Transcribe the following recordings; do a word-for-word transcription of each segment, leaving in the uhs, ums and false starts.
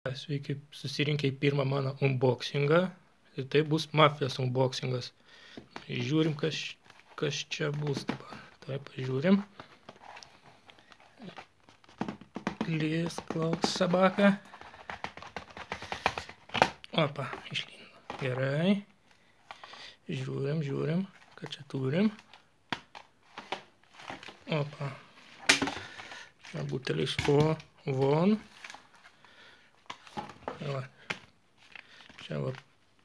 Sveiki, susirinkę į pirmą mano unboxingą. Ir tai bus mafijos unboxingas. Žiūrim, kas, kas čia bus dabar. Tai pažiūrim. Lys, klauks sabaka. Opa, išlindo. Gerai. Žiūrim, žiūrim, ką čia turim. Opa. Čia butelis o von. Va. Čia va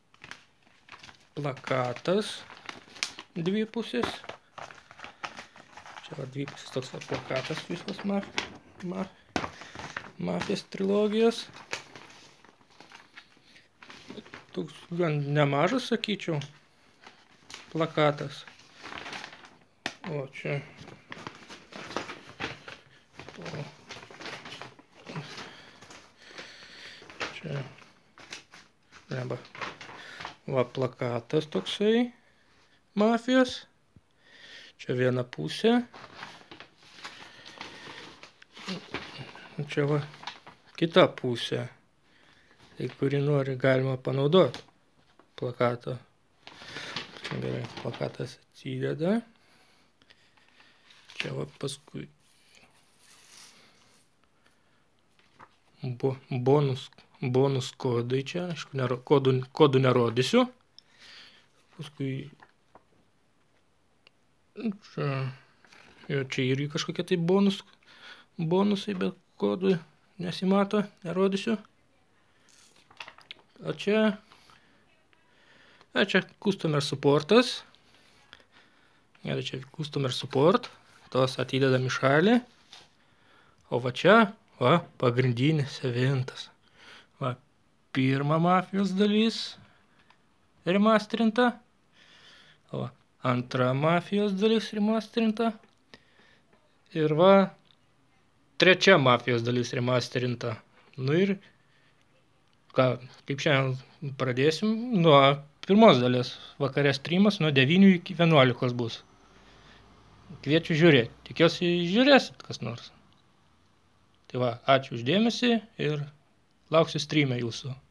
plakatas dvi pusės. Čia va dvi pusės toks va plakatas visos maf, maf, mafijos trilogijos. Toks gan nemažas, sakyčiau, plakatas. O čia o. Čia neba. Va plakatas toksai mafijos. Čia viena pusė. Čia va kita pusė. Tai kurį nori galima panaudoti plakatą. Čia gerai, plakatas atsideda. Čia va paskui Bo, bonus, bonus kodai čia, aišku, nero, kodų, kodų nerodysiu. Paskui čia, jo, čia irgi kažkokie tai bonus, bonusai, bet kodų nesimato, nerodysiu. O čia, a, čia customer supportas. Gerai, čia customer support, tos atidedam į šalį. O va čia, va, pagrindinis eventas. Va, pirma mafijos dalis remasterinta. O, antra mafijos dalis remasterinta. Ir va, trečia mafijos dalis remasterinta. Nu ir, ką, kaip šiandien pradėsim, nuo pirmos dalies. Vakarės streamas nuo devynių iki vienuolikos bus. Kviečiu žiūrėti. Tikiuosi žiūrėsit kas nors. Tai va, ačiū uždėmesį ir lauksiu streamę jūsų.